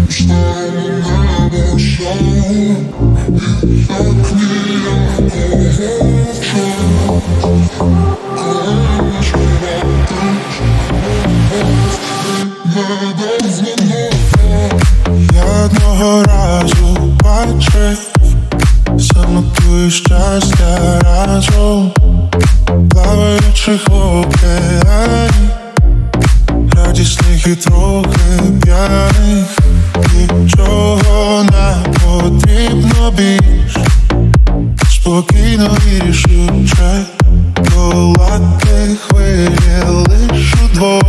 Я одного разу бачив, самотує щастя разом, плаваючих в океані, радісних і трохи п'яних. Нічого не потрібно більш, спокійно і рішуче долати хвилі лиш удвох.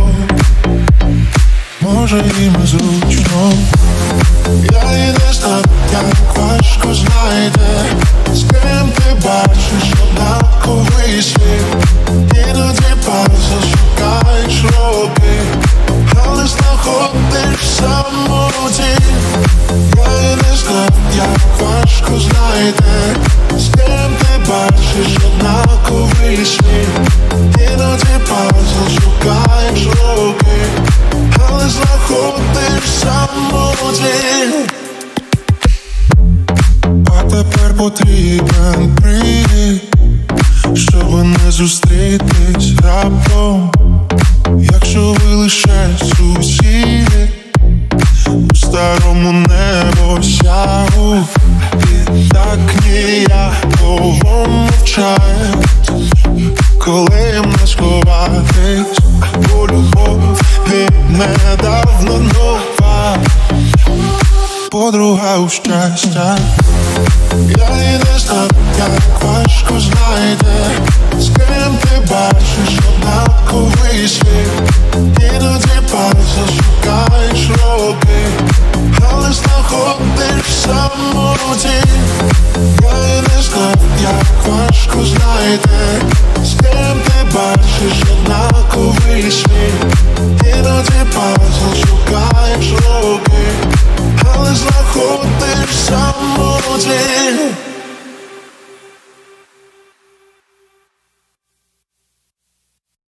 Може їм зручно, я і не знаю, як важко знайти, з ким ти бачиш однаковий світ. Іноді пазл шукаєш роки, але знаходиш самоті. Я і не знаю, як важко знайти, з ким ти бачиш однаковий світ. Іноді пазл шукаєш роки, але знаходиш самоті. А тепер потрібен привід, щоб не зустрітись раптом. Якщо ви лише сусіди у старому небосягу, і так ніяково мовчають, коли їм не сховатись, бо любов недавно нова подруга у щастя. Я і не знаю, як важко знайти, з ким ти бачиш однаковий світ. Іноді пазл шукаєш роки, але знаходиш самоті. Я і не знаю, як важко знайти, з ким ти бачиш однаковий світ. Іноді пазл шукаєш роки, але знаходиш самоті.